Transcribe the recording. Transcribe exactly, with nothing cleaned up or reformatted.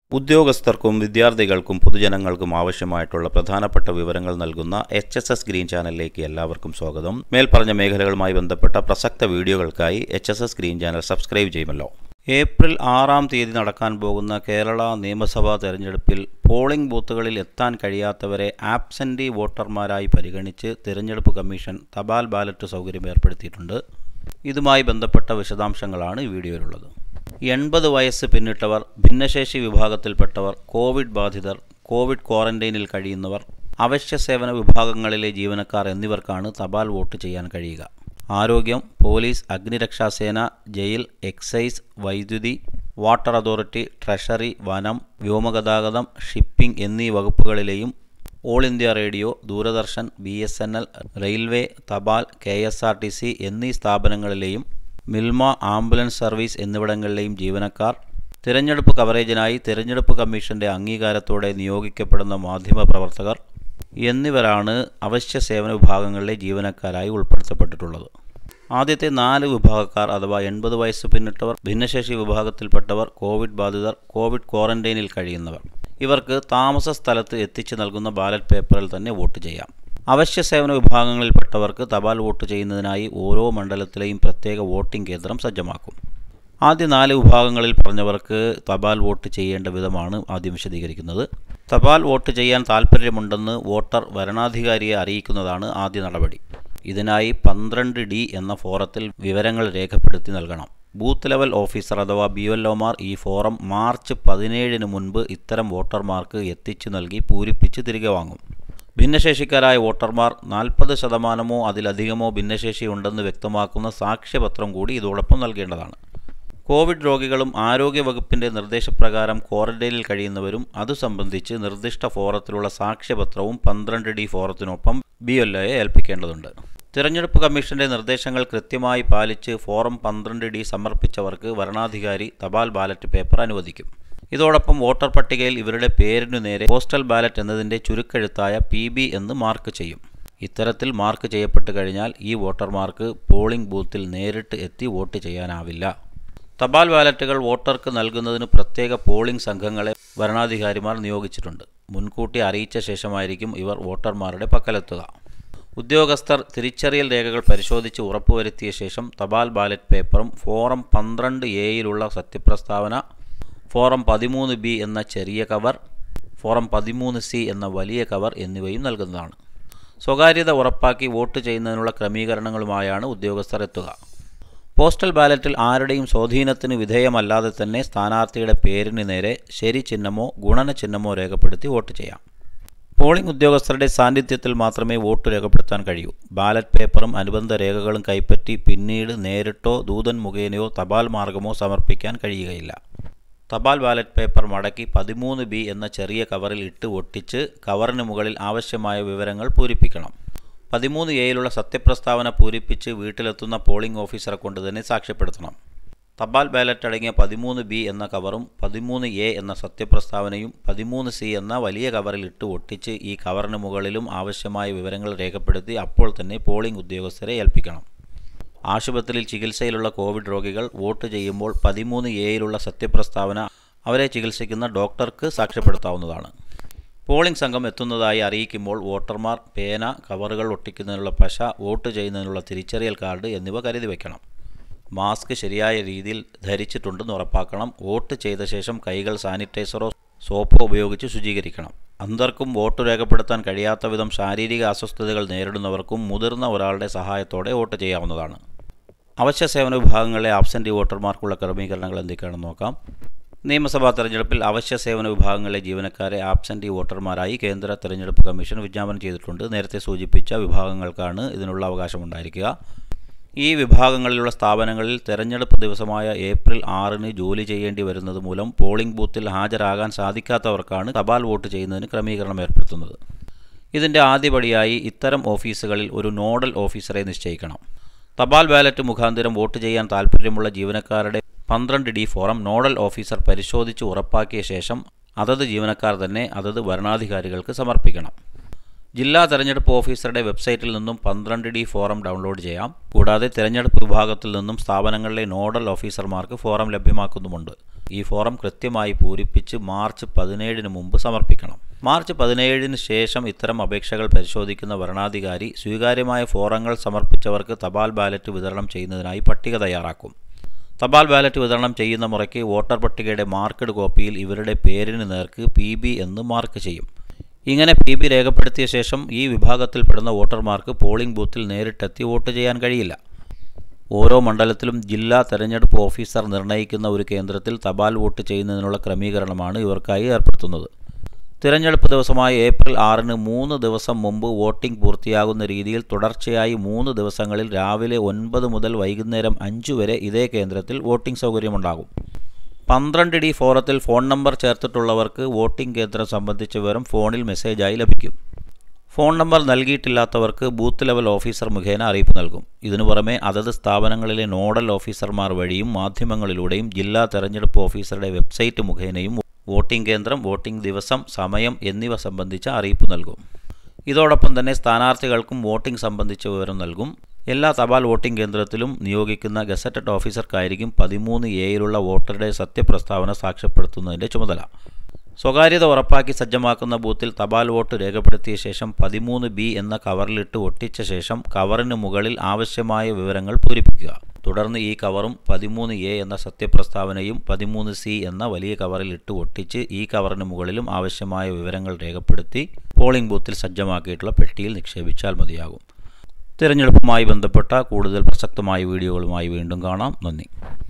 ഉദ്യോഗസ്ഥർക്കും വിദ്യാർത്ഥികൾക്കും പൊതുജനങ്ങൾക്കും ആവശ്യമായിട്ടുള്ള പ്രധാനപ്പെട്ട വിവരങ്ങൾ നൽകുന്ന എച്ച് എസ് എസ് ഗ്രീൻ ചാനലിലേക്ക് എല്ലാവർക്കും സ്വാഗതം. മേൽപ്പറഞ്ഞ മേഖലകളുമായി ബന്ധപ്പെട്ട പ്രസക്ത വീഡിയോകൾക്കായി H S S green channel subscribe ചെയ്യുമല്ലോ. ഏപ്രിൽ ആറാം തീയതി നടക്കാൻ പോകുന്ന കേരള നിയമസഭാ തെരഞ്ഞെടുപ്പിൽ പോളിംഗ് ബൂത്തുകളിൽ എത്താൻ കഴിയാത്തവരെ ആബ്സെൻ്റി വോട്ടർമാരായി പരിഗണിച്ച് തിരഞ്ഞെടുപ്പ് കമ്മീഷൻ തപാൽ ബാലറ്റ് സൗകര്യം ഏർപ്പെടുത്തിയിട്ടുണ്ട്. ഇതുമായി ബന്ധപ്പെട്ട വിശദാംശങ്ങളാണ് ഈ വീഡിയോയിലുള്ളത്. എൺപത് വയസ്സ് പിന്നിട്ടവർ, ഭിന്നശേഷി വിഭാഗത്തിൽപ്പെട്ടവർ, കോവിഡ് ബാധിതർ, കോവിഡ് ക്വാറന്റൈനിൽ കഴിയുന്നവർ, അവശ്യ സേവന വിഭാഗങ്ങളിലെ ജീവനക്കാർ എന്നിവർക്കാണ് തപാൽ വോട്ട് ചെയ്യാൻ കഴിയുക. ആരോഗ്യം, പോലീസ്, അഗ്നിരക്ഷാസേന, ജയിൽ, എക്സൈസ്, വൈദ്യുതി, വാട്ടർ അതോറിറ്റി, ട്രഷറി, വനം, വ്യോമഗതാഗതം, ഷിപ്പിംഗ് എന്നീ വകുപ്പുകളിലെയും all India radio, Doordarshan, B S N L, railway, തപാൽ, K S R T C എന്നീ സ്ഥാപനങ്ങളിലെയും മിൽമ, ആംബുലൻസ് സർവീസ് എന്നിവിടങ്ങളിലെയും ജീവനക്കാർ, തിരഞ്ഞെടുപ്പ് കവറേജിനായി തിരഞ്ഞെടുപ്പ് കമ്മീഷന്റെ അംഗീകാരത്തോടെ നിയോഗിക്കപ്പെടുന്ന മാധ്യമപ്രവർത്തകർ എന്നിവരാണ് അവശ്യ സേവന വിഭാഗങ്ങളിലെ ജീവനക്കാരായി ഉൾപ്പെടുത്തപ്പെട്ടിട്ടുള്ളത്. ആദ്യത്തെ നാല് വിഭാഗക്കാർ അഥവാ എൺപത് വയസ്സ് പിന്നിട്ടവർ, ഭിന്നശേഷി വിഭാഗത്തിൽപ്പെട്ടവർ, കോവിഡ് ബാധിതർ, കോവിഡ് ക്വാറന്റൈനിൽ കഴിയുന്നവർ, ഇവർക്ക് താമസ സ്ഥലത്ത് എത്തിച്ചു നൽകുന്ന ബാലറ്റ് പേപ്പറിൽ തന്നെ വോട്ട് ചെയ്യാം. അവശ്യ സേവന വിഭാഗങ്ങളിൽപ്പെട്ടവർക്ക് തപാൽ വോട്ട് ചെയ്യുന്നതിനായി ഓരോ മണ്ഡലത്തിലെയും പ്രത്യേക വോട്ടിംഗ് കേന്ദ്രം സജ്ജമാക്കും. ആദ്യ നാല് വിഭാഗങ്ങളിൽ പറഞ്ഞവർക്ക് തപാൽ വോട്ട് ചെയ്യേണ്ട വിധമാണ് ആദ്യം വിശദീകരിക്കുന്നത്. തപാൽ വോട്ട് ചെയ്യാൻ താൽപ്പര്യമുണ്ടെന്ന് വോട്ടർ വരണാധികാരിയെ അറിയിക്കുന്നതാണ് ആദ്യ നടപടി. ഇതിനായി പന്ത്രണ്ട് ഡി എന്ന ഫോറത്തിൽ വിവരങ്ങൾ രേഖപ്പെടുത്തി നൽകണം. ബൂത്ത് ലെവൽ ഓഫീസർ അഥവാ ബി എൽ ഒമാർ ഈ ഫോറം മാർച്ച് പതിനേഴിന് മുൻപ് ഇത്തരം വോട്ടർമാർക്ക് എത്തിച്ചു നൽകി പൂരിപ്പിച്ച് തിരികെ വാങ്ങും. ഭിന്നശേഷിക്കാരായ വോട്ടർമാർ നാൽപ്പത് ശതമാനമോ അതിലധികമോ ഭിന്നശേഷി ഉണ്ടെന്ന് വ്യക്തമാക്കുന്ന സാക്ഷ്യപത്രം കൂടി ഇതോടൊപ്പം നൽകേണ്ടതാണ്. കോവിഡ് രോഗികളും ആരോഗ്യവകുപ്പിൻ്റെ നിർദ്ദേശപ്രകാരം ക്വാറന്റൈനിൽ കഴിയുന്നവരും അതു സംബന്ധിച്ച് നിർദ്ദിഷ്ട ഫോറത്തിലുള്ള സാക്ഷ്യപത്രവും പന്ത്രണ്ട് ഡി ഫോറത്തിനൊപ്പം ബി എൽ ഒയെ ഏൽപ്പിക്കേണ്ടതുണ്ട്. തിരഞ്ഞെടുപ്പ് കമ്മീഷന്റെ നിർദ്ദേശങ്ങൾ കൃത്യമായി പാലിച്ച് ഫോറം പന്ത്രണ്ട് ഡി സമർപ്പിച്ചവർക്ക് വരണാധികാരി തപാൽ ബാലറ്റ് പേപ്പർ അനുവദിക്കും. ഇതോടൊപ്പം വോട്ടർ പട്ടികയിൽ ഇവരുടെ പേരിനു നേരെ പോസ്റ്റൽ ബാലറ്റ് എന്നതിൻ്റെ ചുരുക്കെഴുത്തായ പി ബി എന്ന് മാർക്ക് ചെയ്യും. ഇത്തരത്തിൽ മാർക്ക് ചെയ്യപ്പെട്ട് കഴിഞ്ഞാൽ ഈ വോട്ടർമാർക്ക് പോളിംഗ് ബൂത്തിൽ നേരിട്ട് എത്തി വോട്ട് ചെയ്യാനാവില്ല. തപാൽ ബാലറ്റുകൾ വോട്ടർക്ക് നൽകുന്നതിന് പ്രത്യേക പോളിംഗ് സംഘങ്ങളെ വരണാധികാരിമാർ നിയോഗിച്ചിട്ടുണ്ട്. മുൻകൂട്ടി അറിയിച്ച ശേഷമായിരിക്കും ഇവർ വോട്ടർമാരുടെ പക്കലെത്തുക. ഉദ്യോഗസ്ഥർ തിരിച്ചറിയൽ രേഖകൾ പരിശോധിച്ച് ഉറപ്പുവരുത്തിയ ശേഷം തപാൽ ബാലറ്റ് പേപ്പറും ഫോറം പന്ത്രണ്ട് എയിലുള്ള സത്യപ്രസ്താവന, ഫോറം പതിമൂന്ന് ബി എന്ന ചെറിയ കവർ, ഫോറം പതിമൂന്ന് സി എന്ന വലിയ കവർ എന്നിവയും നൽകുന്നതാണ്. സ്വകാര്യത ഉറപ്പാക്കി വോട്ട് ചെയ്യുന്നതിനുള്ള ക്രമീകരണങ്ങളുമായാണ് ഉദ്യോഗസ്ഥർ എത്തുക. പോസ്റ്റൽ ബാലറ്റിൽ ആരുടെയും സ്വാധീനത്തിന് വിധേയമല്ലാതെ തന്നെ സ്ഥാനാർത്ഥിയുടെ പേരിന് നേരെ ശരി ചിഹ്നമോ ഗുണന ചിഹ്നമോ രേഖപ്പെടുത്തി വോട്ട് ചെയ്യാം. പോളിംഗ് ഉദ്യോഗസ്ഥരുടെ സാന്നിധ്യത്തിൽ മാത്രമേ വോട്ട് രേഖപ്പെടുത്താൻ കഴിയൂ. ബാലറ്റ് പേപ്പറും അനുബന്ധ രേഖകളും കൈപ്പറ്റി പിന്നീട് നേരിട്ടോ ദൂതൻ മുഖേനയോ തപാൽ മാർഗമോ സമർപ്പിക്കാൻ കഴിയുകയില്ല. തപാൽ ബാലറ്റ് പേപ്പർ മടക്കി പതിമൂന്ന് ബി എന്ന ചെറിയ കവറിൽ ഇട്ട് ഒട്ടിച്ച് കവറിന് മുകളിൽ ആവശ്യമായ വിവരങ്ങൾ പൂരിപ്പിക്കണം. പതിമൂന്ന് എയിലുള്ള സത്യപ്രസ്താവന പൂരിപ്പിച്ച് വീട്ടിലെത്തുന്ന പോളിംഗ് ഓഫീസറെ കൊണ്ട് തന്നെ സാക്ഷ്യപ്പെടുത്തണം. തപാൽ ബാലറ്റ് അടങ്ങിയ പതിമൂന്ന് ബി എന്ന കവറും പതിമൂന്ന് എ എന്ന സത്യപ്രസ്താവനയും പതിമൂന്ന് സി എന്ന വലിയ കവറിൽ ഇട്ട് ഒട്ടിച്ച് ഈ കവറിന് മുകളിലും ആവശ്യമായ വിവരങ്ങൾ രേഖപ്പെടുത്തി അപ്പോൾ തന്നെ പോളിംഗ് ഉദ്യോഗസ്ഥരെ ഏൽപ്പിക്കണം. ആശുപത്രിയിൽ ചികിത്സയിലുള്ള കോവിഡ് രോഗികൾ വോട്ട് ചെയ്യുമ്പോൾ പതിമൂന്ന് എയിലുള്ള സത്യപ്രസ്താവന അവരെ ചികിത്സിക്കുന്ന ഡോക്ടർക്ക് സാക്ഷ്യപ്പെടുത്താവുന്നതാണ്. പോളിംഗ് സംഘം എത്തുന്നതായി അറിയിക്കുമ്പോൾ വോട്ടർമാർ പേന, കവറുകൾ ഒട്ടിക്കുന്നതിനുള്ള പശ, വോട്ട് ചെയ്യുന്നതിനുള്ള തിരിച്ചറിയൽ കാർഡ് എന്നിവ കരുതി വയ്ക്കണം. മാസ്ക് ശരിയായ രീതിയിൽ ധരിച്ചിട്ടുണ്ടെന്ന് ഉറപ്പാക്കണം. വോട്ട് ചെയ്ത ശേഷം കൈകൾ സാനിറ്റൈസറോ സോപ്പോ ഉപയോഗിച്ച് ശുചീകരിക്കണം. അന്ധർക്കും വോട്ട് രേഖപ്പെടുത്താൻ കഴിയാത്ത വിധം ശാരീരിക അസ്വസ്ഥതകൾ നേരിടുന്നവർക്കും മുതിർന്ന ഒരാളുടെ സഹായത്തോടെ വോട്ട് ചെയ്യാവുന്നതാണ്. അവശ്യ സേവന വിഭാഗങ്ങളിലെ ആബ്സെൻ്റ് വോട്ടർമാർക്കുള്ള ക്രമീകരണങ്ങൾ എന്തൊക്കെയാണെന്ന് നോക്കാം. നിയമസഭാ തെരഞ്ഞെടുപ്പിൽ അവശ്യ സേവന വിഭാഗങ്ങളിലെ ജീവനക്കാരെ ആബ്സെൻ്റ് വോട്ടർമാരായി കേന്ദ്ര തെരഞ്ഞെടുപ്പ് കമ്മീഷൻ വിജ്ഞാപനം ചെയ്തിട്ടുണ്ട്. നേരത്തെ സൂചിപ്പിച്ച വിഭാഗങ്ങൾക്കാണ് ഇതിനുള്ള അവകാശമുണ്ടായിരിക്കുക. ഈ വിഭാഗങ്ങളിലുള്ള സ്ഥാപനങ്ങളിൽ തെരഞ്ഞെടുപ്പ് ദിവസമായ ഏപ്രിൽ ആറിന് ജോലി ചെയ്യേണ്ടി വരുന്നത് മൂലം പോളിംഗ് ബൂത്തിൽ ഹാജരാകാൻ സാധിക്കാത്തവർക്കാണ് തപാൽ വോട്ട് ചെയ്യുന്നതിന് ക്രമീകരണം ഏർപ്പെടുത്തുന്നത്. ഇതിൻ്റെ ആദ്യപടിയായി ഇത്തരം ഓഫീസുകളിൽ ഒരു നോഡൽ ഓഫീസറെ നിശ്ചയിക്കണം. തപാൽ ബാലറ്റ് മുഖാന്തരം വോട്ട് ചെയ്യാൻ താൽപ്പര്യമുള്ള ജീവനക്കാരുടെ പന്ത്രണ്ട് ഡി ഫോറം നോഡൽ ഓഫീസർ പരിശോധിച്ച് ഉറപ്പാക്കിയ ശേഷം അതത് ജീവനക്കാർ തന്നെ അതത് വരണാധികാരികൾക്ക് സമർപ്പിക്കണം. ജില്ലാ തെരഞ്ഞെടുപ്പ് ഓഫീസറുടെ വെബ്സൈറ്റിൽ നിന്നും പന്ത്രണ്ട് ഡി ഫോറം ഡൗൺലോഡ് ചെയ്യാം. കൂടാതെ തെരഞ്ഞെടുപ്പ് വിഭാഗത്തിൽ നിന്നും സ്ഥാപനങ്ങളിലെ നോഡൽ ഓഫീസർമാർക്ക് ഫോറം ലഭ്യമാക്കുന്നുമുണ്ട്. ഈ ഫോറം കൃത്യമായി പൂരിപ്പിച്ച് മാർച്ച് പതിനേഴിന് മുമ്പ് സമർപ്പിക്കണം. മാർച്ച് പതിനേഴിന് ശേഷം ഇത്തരം അപേക്ഷകൾ പരിശോധിക്കുന്ന വരണാധികാരി സ്വീകാര്യമായ ഫോറങ്ങൾ സമർപ്പിച്ചവർക്ക് തപാൽ ബാലറ്റ് വിതരണം ചെയ്യുന്നതിനായി പട്ടിക തയ്യാറാക്കും. തപാൽ ബാലറ്റ് വിതരണം ചെയ്യുന്ന മുറയ്ക്ക് വോട്ടർ പട്ടികയുടെ മാർക്കഡ് കോപ്പിയിൽ ഇവരുടെ പേരിന് നേർക്ക് പി ബി എന്ന് മാർക്ക് ചെയ്യും. ഇങ്ങനെ പി ബി രേഖപ്പെടുത്തിയ ശേഷം ഈ വിഭാഗത്തിൽപ്പെടുന്ന വോട്ടർമാർക്ക് പോളിംഗ് ബൂത്തിൽ നേരിട്ടെത്തി വോട്ട് ചെയ്യാൻ കഴിയില്ല. ഓരോ മണ്ഡലത്തിലും ജില്ലാ തെരഞ്ഞെടുപ്പ് ഓഫീസർ നിർണ്ണയിക്കുന്ന ഒരു കേന്ദ്രത്തിൽ തപാൽ വോട്ട് ചെയ്യുന്നതിനുള്ള ക്രമീകരണമാണ് ഇവർക്കായി ഏർപ്പെടുത്തുന്നത്. തിരഞ്ഞെടുപ്പ് ദിവസമായ ഏപ്രിൽ ആറിന് മൂന്ന് ദിവസം മുമ്പ് വോട്ടിംഗ് പൂർത്തിയാകുന്ന രീതിയിൽ തുടർച്ചയായി മൂന്ന് ദിവസങ്ങളിൽ രാവിലെ ഒൻപത് മുതൽ വൈകുന്നേരം അഞ്ച് വരെ ഇതേ കേന്ദ്രത്തിൽ വോട്ടിംഗ് സൗകര്യമുണ്ടാകും. പന്ത്രണ്ട് ഡി ഫോറത്തിൽ ഫോൺ നമ്പർ ചേർത്തിട്ടുള്ളവർക്ക് വോട്ടിംഗ് കേന്ദ്രം സംബന്ധിച്ച വിവരം ഫോണിൽ മെസ്സേജായി ലഭിക്കും. ഫോൺ നമ്പർ നൽകിയിട്ടില്ലാത്തവർക്ക് ബൂത്ത് ലെവൽ ഓഫീസർ മുഖേന അറിയിപ്പ് നൽകും. ഇതിനു പുറമെ അതത് സ്ഥാപനങ്ങളിലെ നോഡൽ ഓഫീസർമാർ വഴിയും മാധ്യമങ്ങളിലൂടെയും ജില്ലാ തെരഞ്ഞെടുപ്പ് ഓഫീസറുടെ വെബ്സൈറ്റ് മുഖേനയും വോട്ടിംഗ് കേന്ദ്രം, വോട്ടിംഗ് ദിവസം, സമയം എന്നിവ സംബന്ധിച്ച അറിയിപ്പ് നൽകും. ഇതോടൊപ്പം തന്നെ സ്ഥാനാർത്ഥികൾക്കും വോട്ടിംഗ് സംബന്ധിച്ച വിവരം നൽകും. എല്ലാ തപാൽ വോട്ടിംഗ് കേന്ദ്രത്തിലും നിയോഗിക്കുന്ന ഗസറ്റഡ് ഓഫീസർക്കായിരിക്കും പതിമൂന്ന് എയിലുള്ള വോട്ടറുടെ സത്യപ്രസ്താവന സാക്ഷ്യപ്പെടുത്തുന്നതിൻ്റെ ചുമതല. സ്വകാര്യത ഉറപ്പാക്കി സജ്ജമാക്കുന്ന ബൂത്തിൽ തപാൽ വോട്ട് രേഖപ്പെടുത്തിയ ശേഷം പതിമൂന്ന് ബി എന്ന കവറിലിട്ട് ഒട്ടിച്ച ശേഷം കവറിന് മുകളിൽ ആവശ്യമായ വിവരങ്ങൾ പൂരിപ്പിക്കുക. തുടർന്ന് ഈ കവറും പതിമൂന്ന് എ എന്ന സത്യപ്രസ്താവനയും പതിമൂന്ന് സി എന്ന വലിയ കവറിൽ ഇട്ട് ഒട്ടിച്ച് ഈ കവറിന് മുകളിലും ആവശ്യമായ വിവരങ്ങൾ രേഖപ്പെടുത്തി പോളിംഗ് ബൂത്തിൽ സജ്ജമാക്കിയിട്ടുള്ള പെട്ടിയിൽ നിക്ഷേപിച്ചാൽ മതിയാകും. തിരഞ്ഞെടുപ്പുമായി ബന്ധപ്പെട്ട കൂടുതൽ പ്രസക്തമായ വീഡിയോകളുമായി വീണ്ടും കാണാം. നന്ദി.